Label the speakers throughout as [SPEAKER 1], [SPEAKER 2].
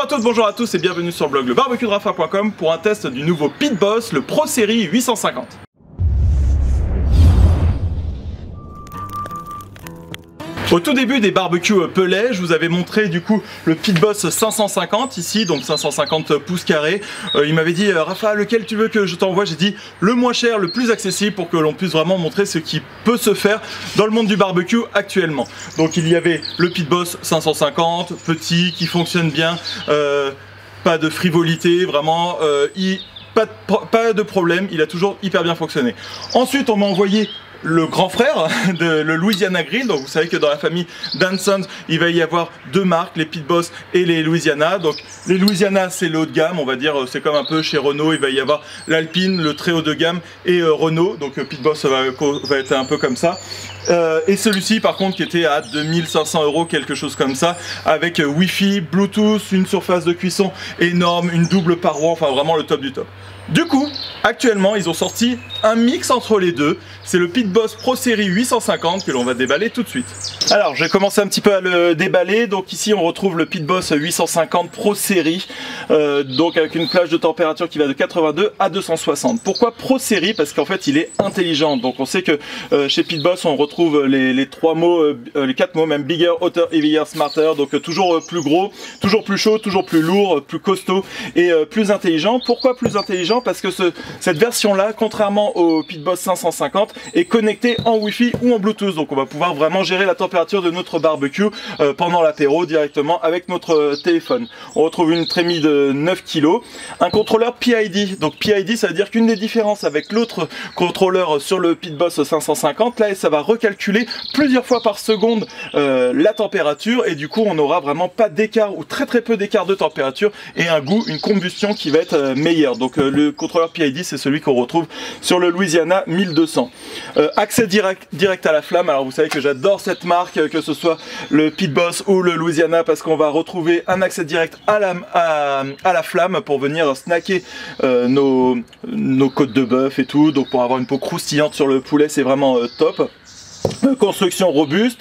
[SPEAKER 1] toutes, bonjour à tous et bienvenue sur le blog lebarbecuedrafa.com pour un test du nouveau Pit Boss, le Pro Series 850. Au tout début des barbecues Pellet, je vous avais montré du coup le Pit Boss 550 ici, donc 550 pouces carrés. Il m'avait dit Rafa, lequel tu veux que je t'envoie? J'ai dit le moins cher, le plus accessible pour que l'on puisse vraiment montrer ce qui peut se faire dans le monde du barbecue actuellement. Donc il y avait le Pit Boss 550, petit, qui fonctionne bien, pas de frivolité, vraiment, pas de problème, il a toujours hyper bien fonctionné. Ensuite on m'a envoyé le grand frère de le Louisiana Grill. Donc vous savez que dans la famille Danson il va y avoir deux marques, les Pit Boss et les Louisiana. Donc les Louisiana c'est le haut de gamme, on va dire, c'est comme un peu chez Renault, il va y avoir l'Alpine, le très haut de gamme et Renault. Donc Pit Boss va être un peu comme ça. Et celui-ci par contre qui était à 2500 €, quelque chose comme ça, avec Wi-Fi, Bluetooth, une surface de cuisson énorme, une double paroi, enfin vraiment le top du top. Du coup, actuellement, ils ont sorti un mix entre les deux. C'est le Pit Boss Pro Series 850 que l'on va déballer tout de suite. Alors, je vais commencer un petit peu à le déballer. Donc ici, on retrouve le Pit Boss 850 Pro Series, donc avec une plage de température qui va de 82 à 260. Pourquoi Pro Series? Parce qu'en fait, il est intelligent. Donc on sait que chez Pit Boss, on retrouve les trois mots, les quatre mots, même bigger, hotter, heavier, smarter. Donc toujours plus gros, toujours plus chaud, toujours plus lourd, plus costaud et plus intelligent. Pourquoi plus intelligent? Parce que cette version là, contrairement au Pit Boss 550, est connectée en Wi-Fi ou en Bluetooth. Donc on va pouvoir vraiment gérer la température de notre barbecue pendant l'apéro directement avec notre téléphone. On retrouve une trémie de 9 kg, un contrôleur PID. Donc PID, ça veut dire qu'une des différences avec l'autre contrôleur sur le Pit Boss 550, là ça va recalculer plusieurs fois par seconde la température, et du coup on n'aura vraiment pas d'écart ou très peu d'écart de température et un goût, une combustion qui va être meilleure. Donc le contrôleur PID, c'est celui qu'on retrouve sur le Louisiana 1200. Accès direct à la flamme. Alors vous savez que j'adore cette marque, que ce soit le Pit Boss ou le Louisiana, parce qu'on va retrouver un accès direct à la flamme pour venir snacker nos côtes de bœuf et tout, donc pour avoir une peau croustillante sur le poulet, c'est vraiment top. Construction robuste,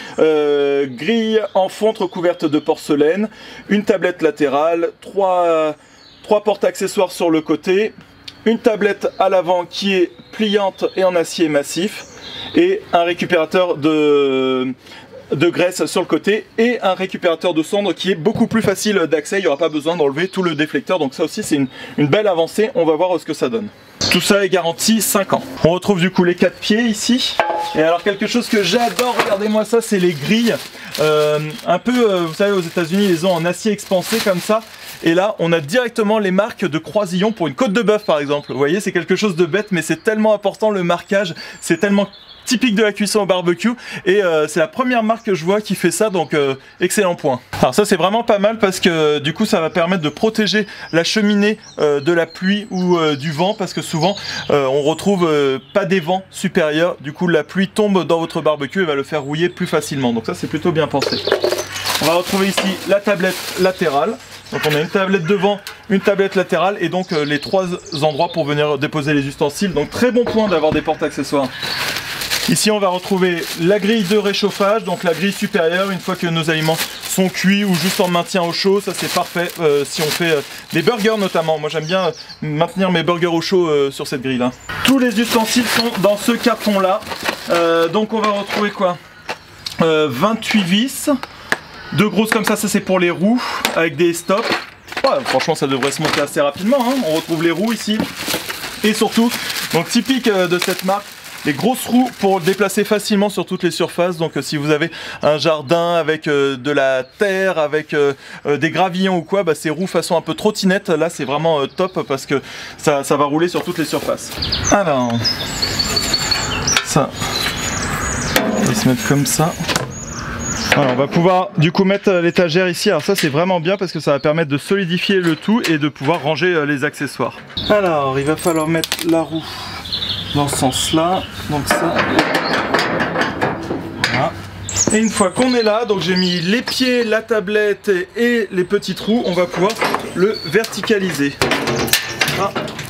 [SPEAKER 1] grille en fonte recouverte de porcelaine, une tablette latérale, trois portes accessoires sur le côté, une tablette à l'avant qui est pliante et en acier massif, et un récupérateur de graisse sur le côté et un récupérateur de cendre qui est beaucoup plus facile d'accès. Il n'y aura pas besoin d'enlever tout le déflecteur, donc ça aussi c'est une belle avancée. On va voir ce que ça donne. Tout ça est garanti 5 ans. On retrouve du coup les 4 pieds ici. Et alors quelque chose que j'adore, regardez-moi ça, c'est les grilles. Un peu, vous savez, aux États-Unis ils ont en acier expansé comme ça. Et là, on a directement les marques de croisillon pour une côte de bœuf par exemple. Vous voyez, c'est quelque chose de bête, mais c'est tellement important, le marquage, c'est tellement typique de la cuisson au barbecue, et c'est la première marque que je vois qui fait ça, donc excellent point. Alors ça c'est vraiment pas mal parce que du coup ça va permettre de protéger la cheminée de la pluie ou du vent, parce que souvent on retrouve pas des vents supérieurs, du coup la pluie tombe dans votre barbecue et va le faire rouiller plus facilement, donc ça c'est plutôt bien pensé. On va retrouver ici la tablette latérale. Donc on a une tablette devant, une tablette latérale, et donc les trois endroits pour venir déposer les ustensiles, donc très bon point d'avoir des portes accessoires. Ici on va retrouver la grille de réchauffage, donc la grille supérieure une fois que nos aliments sont cuits ou juste en maintien au chaud. Ça c'est parfait si on fait des burgers notamment. Moi j'aime bien maintenir mes burgers au chaud sur cette grille là. Tous les ustensiles sont dans ce carton là. Donc on va retrouver quoi, 28 vis, deux grosses comme ça c'est pour les roues avec des stops. Ouais, franchement ça devrait se monter assez rapidement, hein. On retrouve les roues ici, et surtout, donc typique de cette marque, les grosses roues pour déplacer facilement sur toutes les surfaces. Donc si vous avez un jardin avec de la terre, avec des gravillons ou quoi, bah, ces roues façon un peu trottinette, là c'est vraiment top parce que ça va rouler sur toutes les surfaces. Alors, ça, on va se mettre comme ça. Voilà, on va pouvoir du coup mettre l'étagère ici. Alors ça c'est vraiment bien parce que ça va permettre de solidifier le tout et de pouvoir ranger les accessoires. Alors il va falloir mettre la roue dans ce sens là, donc ça, voilà. Et une fois qu'on est là, donc j'ai mis les pieds, la tablette et les petits trous, on va pouvoir le verticaliser. Ah.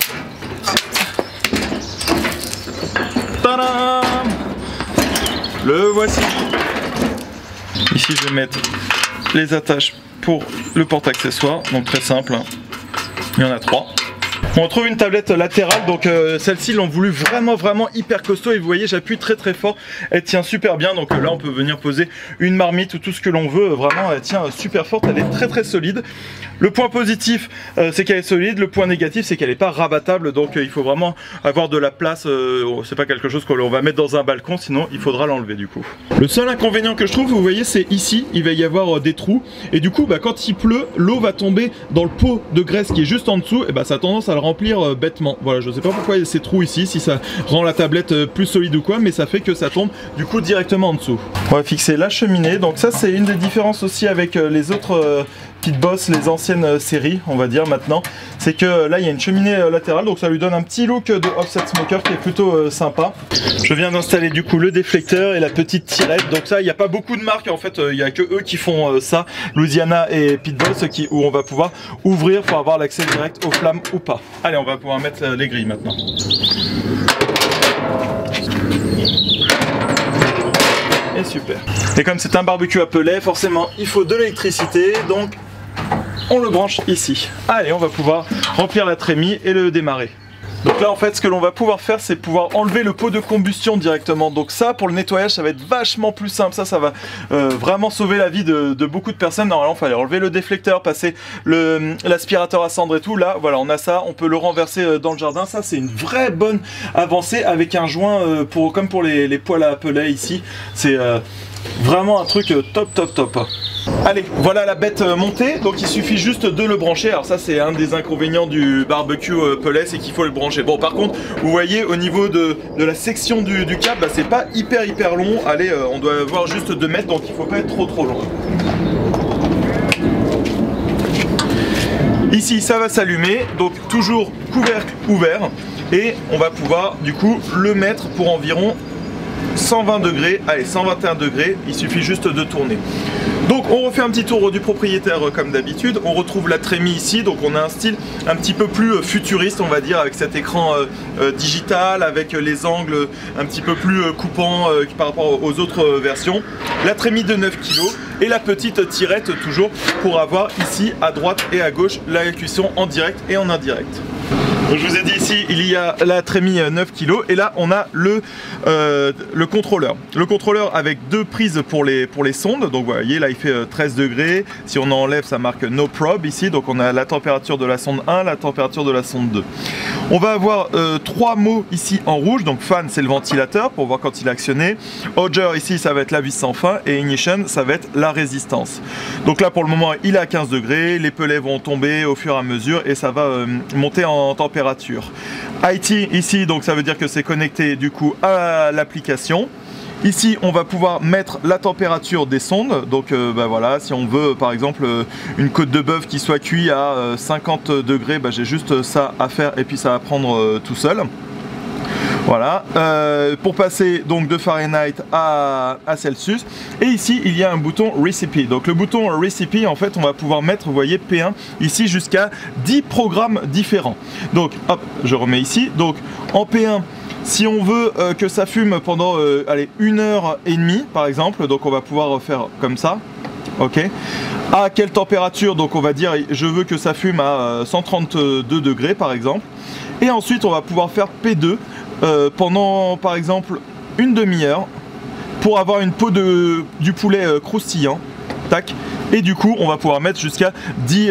[SPEAKER 1] Tadam! Le voici. Ici je vais mettre les attaches pour le porte-accessoires, donc très simple, il y en a 3. On retrouve une tablette latérale, donc celle-ci l'ont voulu vraiment hyper costaud et vous voyez j'appuie très fort, elle tient super bien, donc là on peut venir poser une marmite ou tout ce que l'on veut, vraiment elle tient super forte, elle est très solide. Le point positif c'est qu'elle est solide, le point négatif c'est qu'elle n'est pas rabattable, donc il faut vraiment avoir de la place, c'est pas quelque chose qu'on va mettre dans un balcon, sinon il faudra l'enlever du coup. Le seul inconvénient que je trouve, vous voyez, c'est ici, il va y avoir des trous et du coup quand il pleut, l'eau va tomber dans le pot de graisse qui est juste en dessous, et ça a tendance à le remplir bêtement. Voilà, je sais pas pourquoi il y a ces trous ici, si ça rend la tablette plus solide ou quoi, mais ça fait que ça tombe du coup directement en dessous. On va fixer la cheminée, donc ça c'est une des différences aussi avec les autres Pit Boss, les anciennes séries on va dire maintenant, c'est que là il y a une cheminée latérale, donc ça lui donne un petit look de offset smoker qui est plutôt sympa. Je viens d'installer du coup le déflecteur et la petite tirette, donc ça il n'y a pas beaucoup de marques en fait, il n'y a que eux qui font ça, Louisiana et Pit Boss, où on va pouvoir ouvrir pour avoir l'accès direct aux flammes ou pas. Allez, on va pouvoir mettre les grilles maintenant. Et super. Et comme c'est un barbecue à pellet, forcément il faut de l'électricité, donc on le branche ici. Allez, on va pouvoir remplir la trémie et le démarrer. Donc là en fait ce que l'on va pouvoir faire, c'est pouvoir enlever le pot de combustion directement. Donc ça pour le nettoyage ça va être vachement plus simple, ça va vraiment sauver la vie de beaucoup de personnes. Normalement il fallait enlever le déflecteur, passer l'aspirateur à cendre et tout. Là voilà, on a ça, on peut le renverser dans le jardin. Ça c'est une vraie bonne avancée avec un joint comme pour les poêles à pellet ici. C'est vraiment un truc top. Allez, voilà la bête montée, donc il suffit juste de le brancher. Alors ça c'est un des inconvénients du barbecue pellet, c'est qu'il faut le brancher. Bon par contre, vous voyez au niveau de la section du câble, c'est pas hyper long. Allez, on doit avoir juste 2 mètres, donc il faut pas être trop long. Ici ça va s'allumer, donc toujours couvercle ouvert. Et on va pouvoir du coup le mettre pour environ 120 degrés, allez 121 degrés, il suffit juste de tourner. Donc on refait un petit tour du propriétaire comme d'habitude, on retrouve la trémie ici, donc on a un style un petit peu plus futuriste on va dire, avec cet écran digital, avec les angles un petit peu plus coupants par rapport aux autres versions. La trémie de 9 kg et la petite tirette toujours pour avoir ici à droite et à gauche la cuisson en direct et en indirect. Donc je vous ai dit ici il y a la trémie 9 kg et là on a le contrôleur. Le contrôleur avec 2 prises pour les sondes, donc vous voyez là il fait 13 degrés, si on enlève ça marque no probe ici, donc on a la température de la sonde 1, la température de la sonde 2. On va avoir 3 mots ici en rouge, donc fan c'est le ventilateur pour voir quand il est actionné, Hodger ici ça va être la vis sans fin et ignition ça va être la résistance. Donc là pour le moment il est à 15 degrés, les pellets vont tomber au fur et à mesure et ça va monter en température. IT ici donc ça veut dire que c'est connecté du coup à l'application. Ici on va pouvoir mettre la température des sondes, donc voilà, si on veut par exemple une côte de bœuf qui soit cuite à 50 degrés, j'ai juste ça à faire et puis ça va prendre tout seul. Voilà, pour passer donc de Fahrenheit à Celsius. Et ici il y a un bouton Recipe. Donc le bouton Recipe en fait on va pouvoir mettre, vous voyez, P1 ici jusqu'à 10 programmes différents. Donc hop, je remets ici. Donc en P1, si on veut que ça fume pendant allez, 1h30 par exemple, donc on va pouvoir faire comme ça. Ok. À quelle température? Donc on va dire je veux que ça fume à 132 degrés par exemple. Et ensuite on va pouvoir faire P2 pendant par exemple une demi-heure pour avoir une peau du poulet croustillant. Tac. Et du coup on va pouvoir mettre jusqu'à 10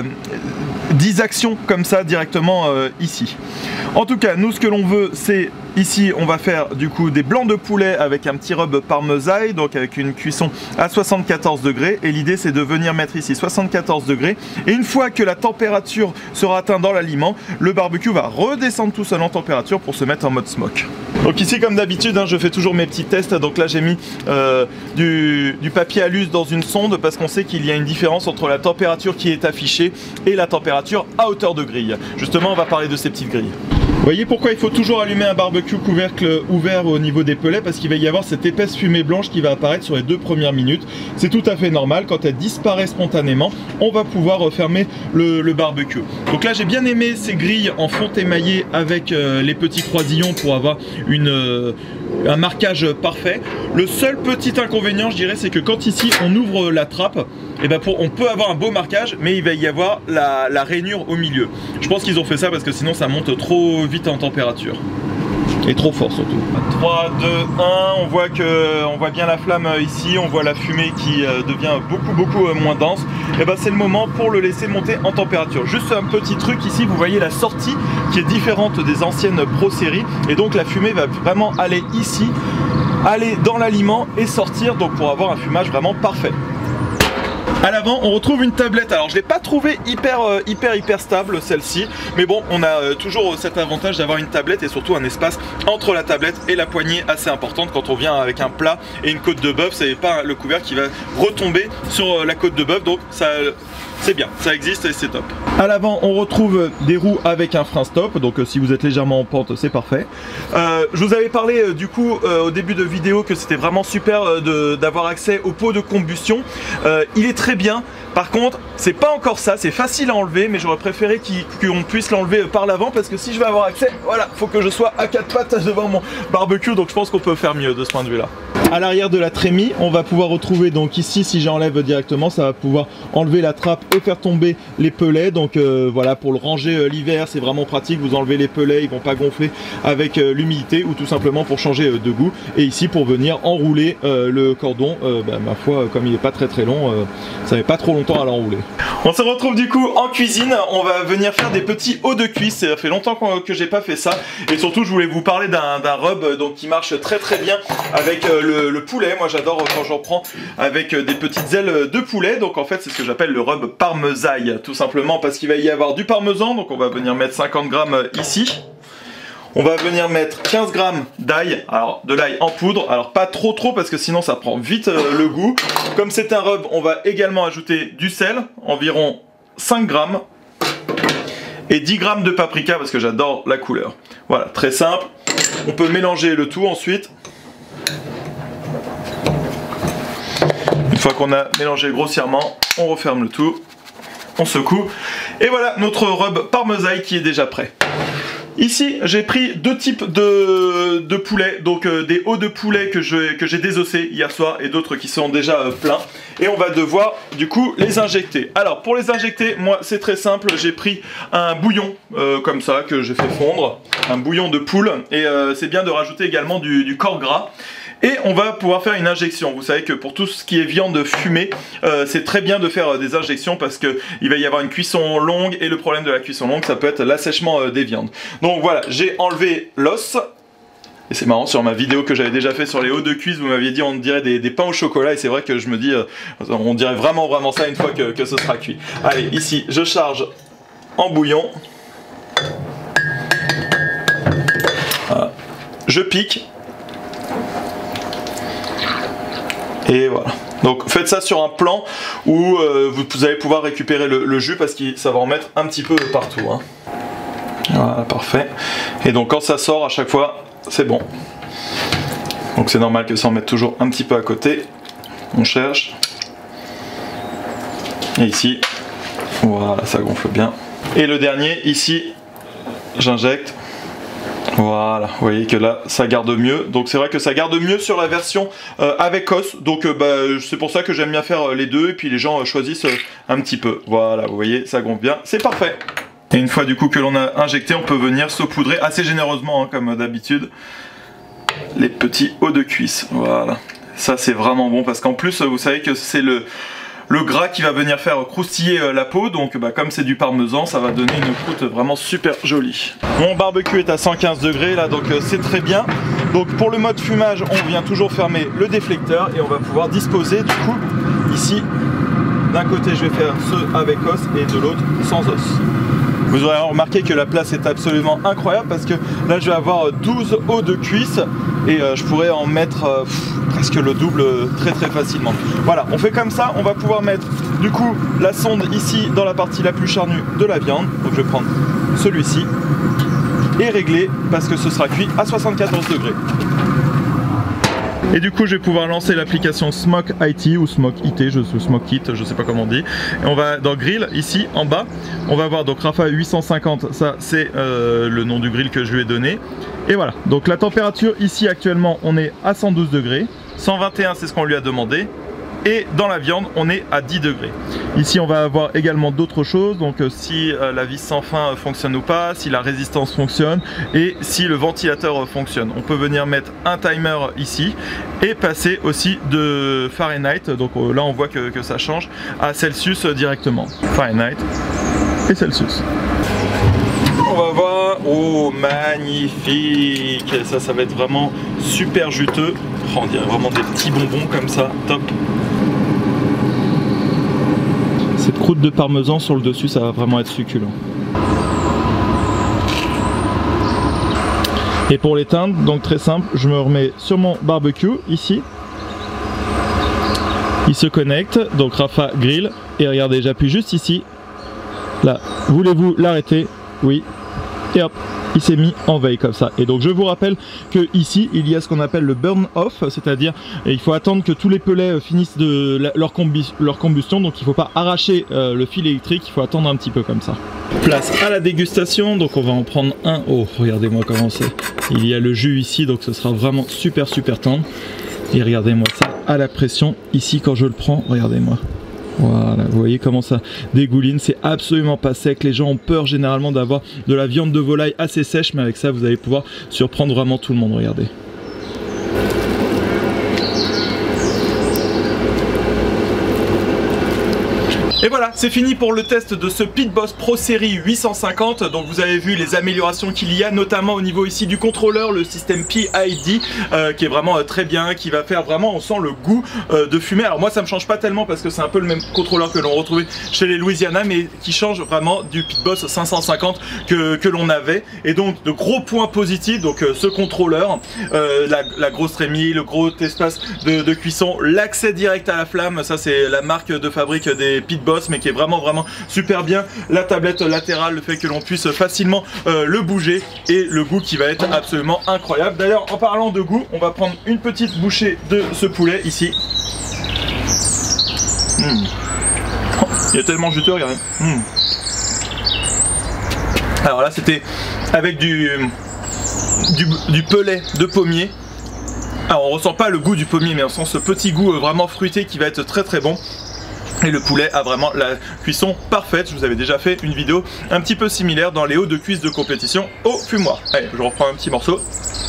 [SPEAKER 1] actions comme ça directement ici. En tout cas nous ce que l'on veut c'est ici on va faire du coup des blancs de poulet avec un petit rub parmesan, donc avec une cuisson à 74 degrés et l'idée c'est de venir mettre ici 74 degrés et une fois que la température sera atteinte dans l'aliment, le barbecue va redescendre tout seul en température pour se mettre en mode smoke. Donc ici comme d'habitude je fais toujours mes petits tests, donc là j'ai mis du papier alu dans une sonde parce qu'on sait qu'il y a une différence entre la température qui est affichée et la température à hauteur de grille. Justement on va parler de ces petites grilles. Vous voyez pourquoi il faut toujours allumer un barbecue couvercle ouvert au niveau des pellets, parce qu'il va y avoir cette épaisse fumée blanche qui va apparaître sur les 2 premières minutes. C'est tout à fait normal, quand elle disparaît spontanément, on va pouvoir refermer le barbecue. Donc là j'ai bien aimé ces grilles en fonte émaillée avec les petits croisillons pour avoir un marquage parfait. Le seul petit inconvénient je dirais c'est que quand ici on ouvre la trappe, et ben on peut avoir un beau marquage, mais il va y avoir la rainure au milieu. Je pense qu'ils ont fait ça parce que sinon ça monte trop vite en température. Et trop fort surtout. 3, 2, 1, on voit bien la flamme ici, on voit la fumée qui devient beaucoup moins dense. Et ben c'est le moment pour le laisser monter en température. Juste un petit truc ici, vous voyez la sortie qui est différente des anciennes Pro Series. Et donc la fumée va vraiment aller ici, aller dans l'aliment et sortir, donc pour avoir un fumage vraiment parfait. À l'avant, on retrouve une tablette. Alors, je l'ai pas trouvée hyper stable celle-ci, mais bon, on a toujours cet avantage d'avoir une tablette et surtout un espace entre la tablette et la poignée assez importante quand on vient avec un plat et une côte de bœuf. C'est pas le couvercle qui va retomber sur la côte de bœuf, donc ça. C'est bien, ça existe et c'est top. À l'avant, on retrouve des roues avec un frein stop, donc si vous êtes légèrement en pente, c'est parfait. Je vous avais parlé du coup au début de vidéo que c'était vraiment super d'avoir accès au pot de combustion. Il est très bien. Par contre, c'est pas encore ça, c'est facile à enlever, mais j'aurais préféré qu'on puisse l'enlever par l'avant parce que si je veux avoir accès, voilà, faut que je sois à quatre pattes devant mon barbecue, donc je pense qu'on peut faire mieux de ce point de vue là. À l'arrière de la trémie, on va pouvoir retrouver donc ici, si j'enlève directement, ça va pouvoir enlever la trappe et faire tomber les pelets. Donc voilà, pour le ranger l'hiver, c'est vraiment pratique. Vous enlevez les pelets, ils vont pas gonfler avec l'humidité ou tout simplement pour changer de goût. Et ici, pour venir enrouler le cordon, ma foi, comme il est pas très long, ça met pas trop longtemps à l'enrouler. On se retrouve du coup en cuisine. On va venir faire des petits hauts de cuisse. Ça fait longtemps que j'ai pas fait ça. Et surtout, je voulais vous parler d'un rub donc qui marche très bien avec le poulet. Moi j'adore quand j'en prends avec des petites ailes de poulet. Donc en fait c'est ce que j'appelle le rub parmesaille, tout simplement parce qu'il va y avoir du parmesan. Donc on va venir mettre 50 grammes ici. On va venir mettre 15 grammes d'ail, alors de l'ail en poudre, alors pas trop parce que sinon ça prend vite le goût. Comme c'est un rub, on va également ajouter du sel, environ 5 grammes. Et 10 grammes de paprika parce que j'adore la couleur. Voilà, très simple. On peut mélanger le tout ensuite. Une fois qu'on a mélangé grossièrement, on referme le tout, on secoue. Et voilà notre rub parmesaille qui est déjà prêt. Ici, j'ai pris deux types de poulet, donc des hauts de poulet que j'ai désossés hier soir et d'autres qui sont déjà pleins. Et on va devoir du coup les injecter. Alors pour les injecter, moi c'est très simple, j'ai pris un bouillon comme ça que j'ai fait fondre, un bouillon de poule. Et c'est bien de rajouter également du corps gras. Et on va pouvoir faire une injection. Vous savez que pour tout ce qui est viande fumée, c'est très bien de faire des injections parce qu'il va y avoir une cuisson longue et le problème de la cuisson longue, ça peut être l'assèchement des viandes. Donc voilà, j'ai enlevé l'os. Et c'est marrant, sur ma vidéo que j'avais déjà fait sur les hauts de cuisse, vous m'aviez dit on dirait des pains au chocolat et c'est vrai que je me dis, on dirait vraiment ça une fois que ce sera cuit. Allez, ici, je charge en bouillon. Voilà. Je pique. Et voilà. Donc faites ça sur un plan où vous allez pouvoir récupérer le jus parce que ça va en mettre un petit peu partout. Hein. Voilà, parfait. Et donc quand ça sort à chaque fois, c'est bon. Donc c'est normal que ça en mette toujours un petit peu à côté. On cherche. Et ici, voilà, ça gonfle bien. Et le dernier, ici, j'injecte. Voilà, vous voyez que là ça garde mieux, donc c'est vrai que ça garde mieux sur la version avec os, donc c'est pour ça que j'aime bien faire les deux et puis les gens choisissent un petit peu. Voilà, vous voyez, ça gonfle bien, c'est parfait. Et une fois du coup que l'on a injecté, on peut venir saupoudrer assez généreusement hein, comme d'habitude les petits hauts de cuisse. Voilà, ça c'est vraiment bon parce qu'en plus vous savez que c'est le gras qui va venir faire croustiller la peau, donc comme c'est du parmesan, ça va donner une croûte vraiment super jolie. Mon barbecue est à 115 degrés là, donc c'est très bien. Donc pour le mode fumage, on vient toujours fermer le déflecteur et on va pouvoir disposer du coup ici. D'un côté je vais faire ceux avec os et de l'autre sans os. Vous aurez remarqué que la place est absolument incroyable parce que là je vais avoir 12 hauts de cuisse et je pourrais en mettre presque le double très facilement. Voilà, on fait comme ça, on va pouvoir mettre du coup la sonde ici dans la partie la plus charnue de la viande. Donc je vais prendre celui-ci et régler parce que ce sera cuit à 74 degrés. Et du coup je vais pouvoir lancer l'application Smoke IT ou Smoke IT, Smoke It, je sais pas comment on dit. Et on va dans Grill, ici en bas, on va voir donc Rafa 850, ça c'est le nom du grill que je lui ai donné. Et voilà, donc la température ici actuellement on est à 112 degrés, 121 c'est ce qu'on lui a demandé. et dans la viande on est à 10 degrés. Ici on va avoir également d'autres choses, donc si la vis sans fin fonctionne ou pas, si la résistance fonctionne et si le ventilateur fonctionne. On peut venir mettre un timer ici et passer aussi de Fahrenheit, donc là on voit que ça change, à Celsius directement. Fahrenheit et Celsius. On va voir, oh magnifique, ça va être vraiment super juteux, oh, on dirait vraiment des petits bonbons comme ça, top. Cette croûte de parmesan sur le dessus, ça va vraiment être succulent. Et pour l'éteindre, donc très simple, je me remets sur mon barbecue ici. Il se connecte, donc Rafa grille, et regardez, j'appuie juste ici. Là, voulez-vous l'arrêter? Oui. Et hop, il s'est mis en veille comme ça. Et donc je vous rappelle que ici il y a ce qu'on appelle le burn off, c'est-à-dire il faut attendre que tous les pellets finissent leur combustion, donc il ne faut pas arracher le fil électrique, il faut attendre un petit peu comme ça. Place à la dégustation, donc on va en prendre un. Oh, regardez-moi comment c'est. Il y a le jus ici, donc ce sera vraiment super tendre. Et regardez-moi ça à la pression ici quand je le prends, regardez-moi. Voilà, vous voyez comment ça dégouline, c'est absolument pas sec. Les gens ont peur généralement d'avoir de la viande de volaille assez sèche, mais avec ça vous allez pouvoir surprendre vraiment tout le monde, regardez. Et voilà, c'est fini pour le test de ce Pit Boss Pro Série 850. Donc vous avez vu les améliorations qu'il y a, notamment au niveau ici du contrôleur, le système PID qui est vraiment très bien, qui va faire vraiment, on sent le goût de fumée. Alors moi ça me change pas tellement parce que c'est un peu le même contrôleur que l'on retrouvait chez les Louisiana, mais qui change vraiment du Pit Boss 550 que l'on avait. Et donc de gros points positifs, donc ce contrôleur, la grosse trémie, le gros espace de cuisson, l'accès direct à la flamme, ça c'est la marque de fabrique des Pit Boss, mais qui est vraiment super bien. La tablette latérale, le fait que l'on puisse facilement le bouger, et le goût qui va être absolument incroyable. D'ailleurs, en parlant de goût, on va prendre une petite bouchée de ce poulet ici. Oh, il est tellement juteux, regardez. Alors là, c'était avec du pellet de pommier. Alors on ressent pas le goût du pommier, mais on sent ce petit goût vraiment fruité qui va être très bon. Et le poulet a vraiment la cuisson parfaite. Je vous avais déjà fait une vidéo un petit peu similaire dans les hauts de cuisse de compétition au fumoir. Allez, je reprends un petit morceau.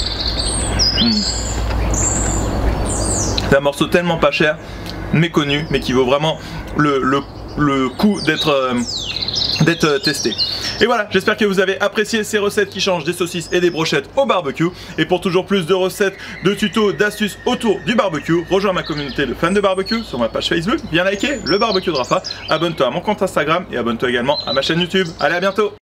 [SPEAKER 1] C'est un morceau tellement pas cher, méconnu, mais qui vaut vraiment le coup d'être testé. Et voilà, j'espère que vous avez apprécié ces recettes qui changent des saucisses et des brochettes au barbecue. Et pour toujours plus de recettes, de tutos, d'astuces autour du barbecue, rejoins ma communauté de fans de barbecue sur ma page Facebook, viens liker le barbecue de Rafa, abonne-toi à mon compte Instagram et abonne-toi également à ma chaîne YouTube. Allez, à bientôt!